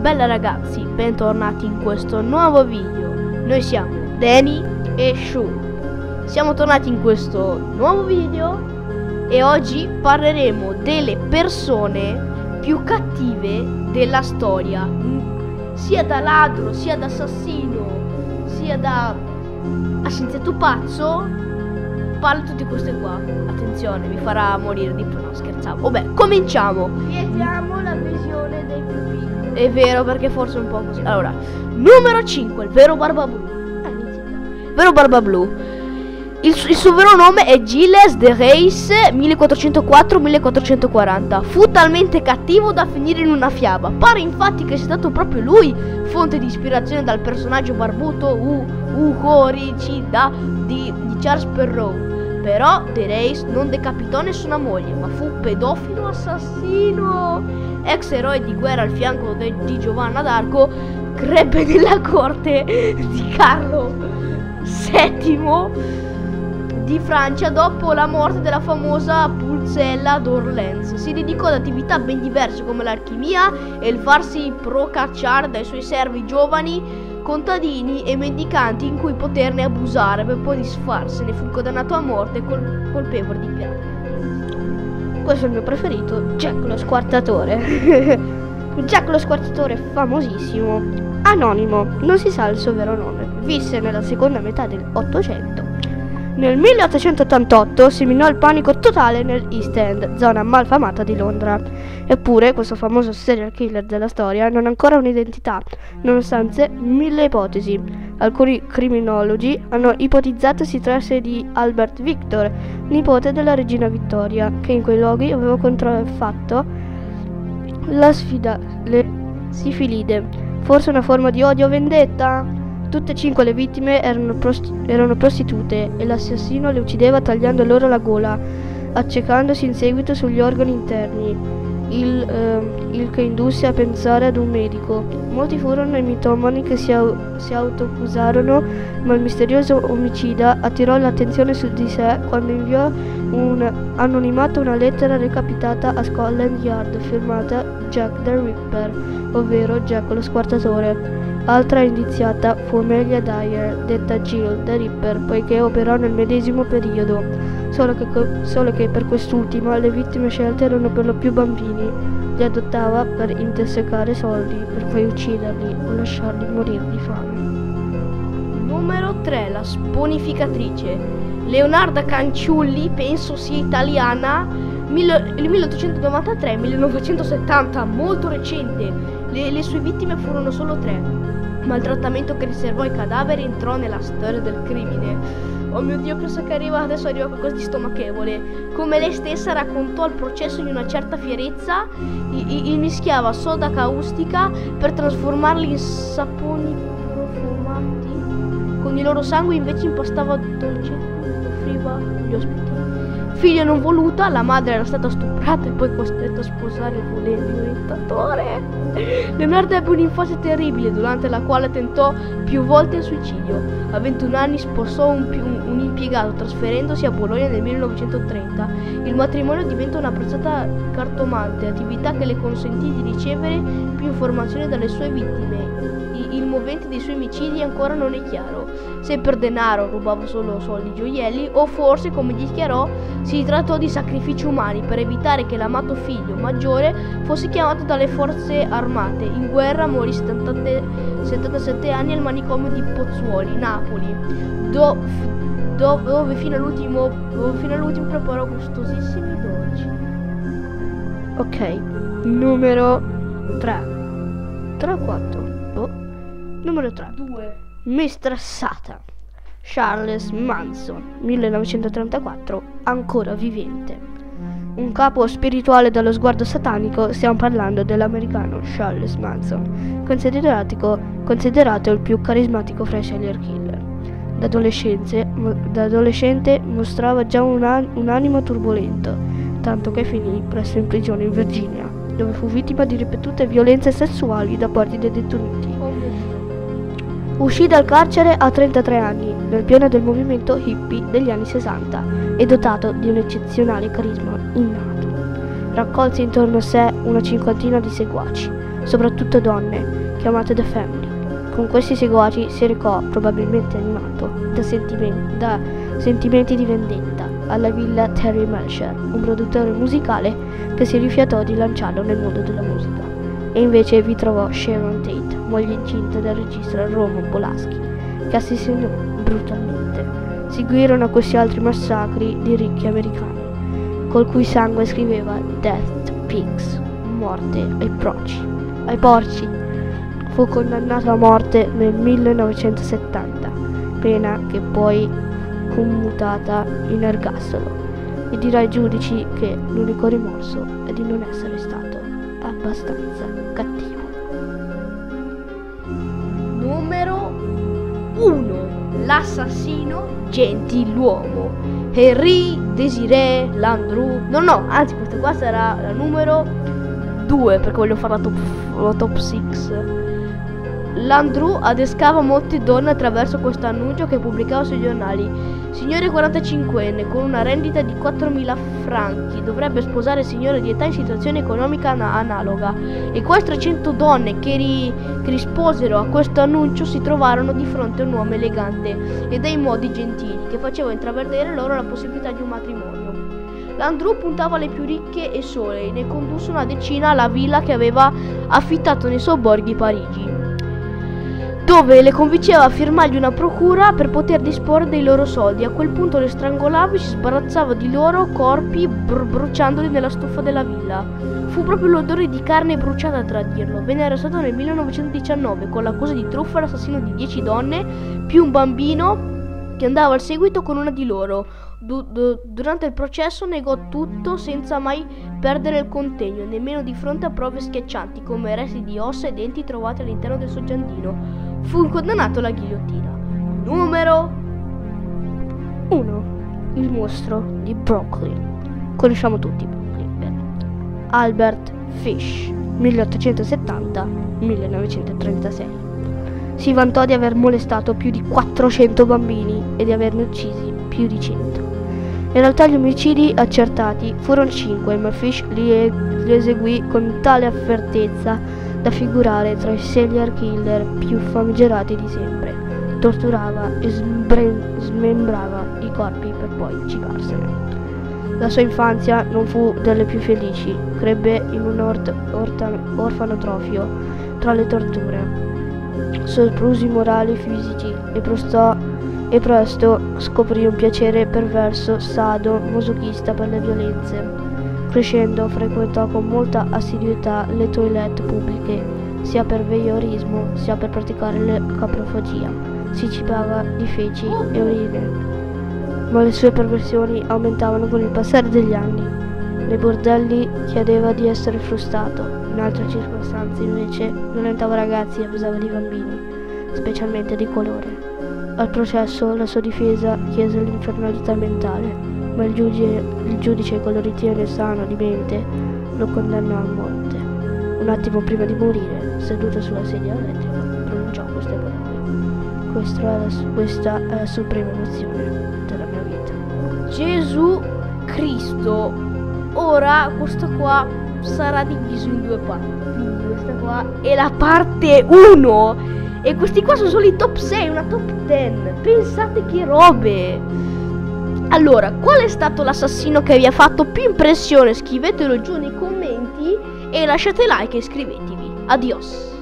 Bella ragazzi, bentornati in questo nuovo video. Noi siamo Danny e Shu. Siamo tornati in questo nuovo video e oggi parleremo delle persone più cattive della storia, sia da ladro, sia da assassino, sia da scienziato pazzo. Parlo tutte queste qua. Attenzione, mi farà morire di più. No, scherzavo. Vabbè, cominciamo. Vietiamo la visione dei più piccoli. È vero, perché forse è un po' così. Allora, numero 5, il vero Barba Blu. Vero Barba Blu. Il suo vero nome è Gilles de Rais 1404-1440. Fu talmente cattivo da finire in una fiaba. Pare infatti che sia stato proprio lui fonte di ispirazione dal personaggio barbuto Uhoricida di Charles Perrault. Però De Rais non decapitò nessuna moglie, ma fu pedofilo assassino. Ex eroe di guerra al fianco di Giovanna d'Arco, crebbe nella corte di Carlo VII di Francia dopo la morte della famosa Pulzella d'Orléans. Si dedicò ad attività ben diverse come l'alchimia e il farsi procacciare dai suoi servi giovani contadini e mendicanti in cui poterne abusare per poi disfarsene. Fu condannato a morte colpevole di pirata. Questo è il mio preferito, Jack lo Squartatore. Jack lo Squartatore famosissimo, anonimo, non si sa il suo vero nome, visse nella seconda metà del 800. Nel 1888 seminò il panico totale nel East End, zona malfamata di Londra. Eppure questo famoso serial killer della storia non ha ancora un'identità, nonostante mille ipotesi. Alcuni criminologi hanno ipotizzato si trattasse di Albert Victor, nipote della regina Vittoria, che in quei luoghi aveva contraffatto la sifilide. Forse una forma di odio o vendetta? Tutte e 5 le vittime erano prostitute e l'assassino le uccideva tagliando loro la gola, accecandosi in seguito sugli organi interni, il che indusse a pensare ad un medico. Molti furono i mitomani che si autoaccusarono, ma il misterioso omicida attirò l'attenzione su di sé quando inviò anonimato una lettera recapitata a Scotland Yard firmata Jack the Ripper, ovvero Jack lo Squartatore. Altra indiziata fu Amelia Dyer, detta Jill the Ripper, poiché operò nel medesimo periodo, solo che per quest'ultima le vittime scelte erano per lo più bambini. Li adottava per intersecare soldi, per poi ucciderli o lasciarli morire di fame. Numero 3, la sponificatrice. Leonarda Canciulli, penso sia italiana, 1893-1970, molto recente. Le sue vittime furono solo 3. Ma il trattamento che riservò ai cadaveri entrò nella storia del crimine. Oh mio Dio, penso che adesso arriva qualcosa di stomachevole. Come lei stessa raccontò al processo in una certa fierezza, mischiava soda caustica per trasformarli in saponi profumati. Con il loro sangue invece impastava dolce e offriva gli ospiti. Figlia non voluta, la madre era stata stuprata e poi costretta a sposare il violentatore. Leonardo ebbe un'infanzia terribile, durante la quale tentò più volte il suicidio. A 21 anni sposò un impiegato, trasferendosi a Bologna nel 1930. Il matrimonio diventò un'apprezzata cartomante, attività che le consentì di ricevere più informazioni dalle sue vittime. Il movente dei suoi omicidi ancora non è chiaro, se per denaro rubava solo soldi e gioielli o forse, come dichiarò, si trattò di sacrifici umani per evitare che l'amato figlio maggiore fosse chiamato dalle forze armate. In guerra morì 77 anni al manicomio di Pozzuoli, Napoli, dove fino all'ultimo preparò gustosissimi dolci. Ok, numero 3. 3 o 4? Numero 3. 2. Mr. Satan, Charles Manson, 1934, ancora vivente. Un capo spirituale dallo sguardo satanico, stiamo parlando dell'americano Charles Manson, considerato il più carismatico fra i serial killer. Da adolescente mostrava già un animo turbolento, tanto che finì presto in prigione in Virginia, dove fu vittima di ripetute violenze sessuali da parte dei detenuti. Uscì dal carcere a 33 anni, nel pieno del movimento hippie degli anni 60 e dotato di un eccezionale carisma innato. Raccolse intorno a sé una cinquantina di seguaci, soprattutto donne, chiamato The Family. Con questi seguaci si recò, probabilmente animato da sentimenti di vendetta, alla villa Terry Melcher, un produttore musicale che si rifiatò di lanciarlo nel mondo della musica. E invece vi trovò Sharon Tate, moglie incinta del regista Roman Polanski, che assassinò brutalmente. Seguirono questi altri massacri di ricchi americani, col cui sangue scriveva Death to Pigs, morte ai porci. Fu condannato a morte nel 1970, pena che poi commutata in ergastolo, e dirà ai giudici che l'unico rimorso è di non essere stato abbastanza cattivo. Numero 1. L'assassino gentiluomo. Henri Désiré Landru. No, anzi questa qua sarà la numero 2 perché voglio fare la top 6. Landru adescava molte donne attraverso questo annuncio che pubblicava sui giornali. Signore 45enne con una rendita di 4.000 franchi dovrebbe sposare signore di età in situazione economica analoga. E queste 300 donne che risposero a questo annuncio si trovarono di fronte a un uomo elegante e dai modi gentili che faceva intravedere loro la possibilità di un matrimonio. Landru puntava alle più ricche e sole e ne condusse una decina alla villa che aveva affittato nei sobborghi di Parigi, dove le convinceva a firmargli una procura per poter disporre dei loro soldi. A quel punto le strangolava e si sbarazzava di loro corpi bruciandoli nella stufa della villa. Fu proprio l'odore di carne bruciata a tradirlo. Venne arrestato nel 1919 con l'accusa di truffa e l'assassino di 10 donne più un bambino che andava al seguito con una di loro. Durante il processo negò tutto senza mai perdere il contegno, nemmeno di fronte a prove schiaccianti come resti di ossa e denti trovati all'interno del suo giardino. Fu condannato alla ghigliottina. Numero 1. Il mostro di Brooklyn. Conosciamo tutti Brooklyn. Albert Fish, 1870-1936. Si vantò di aver molestato più di 400 bambini e di averne uccisi più di 100. In realtà gli omicidi accertati furono 5, ma Fish li eseguì con tale affertezza da figurare tra i serial killer più famigerati di sempre. Torturava e smembrava i corpi per poi cibarsene. La sua infanzia non fu delle più felici. Crebbe in un orfanotrofio tra le torture, soprusi morali e fisici e presto scoprì un piacere perverso, sado, masochista per le violenze. Crescendo frequentò con molta assiduità le toilette pubbliche, sia per voyeurismo sia per praticare la caprofagia. Si cibava di feci e urine, ma le sue perversioni aumentavano con il passare degli anni. Nei bordelli chiedeva di essere frustato, in altre circostanze invece violentava ragazzi e abusava di bambini, specialmente di colore. Al processo la sua difesa chiese l'infernalità mentale, ma il giudice che lo ritiene sano di mente lo condannò a morte. Un attimo prima di morire, seduto sulla sedia elettrica, pronunciò queste parole. Questa è la suprema emozione della mia vita. Gesù Cristo. Ora questo qua sarà diviso in 2 parti. Quindi questa qua è la parte 1. E questi qua sono solo i top 6, una top 10. Pensate che robe. Allora, qual è stato l'assassino che vi ha fatto più impressione? Scrivetelo giù nei commenti e lasciate like e iscrivetevi. Adios.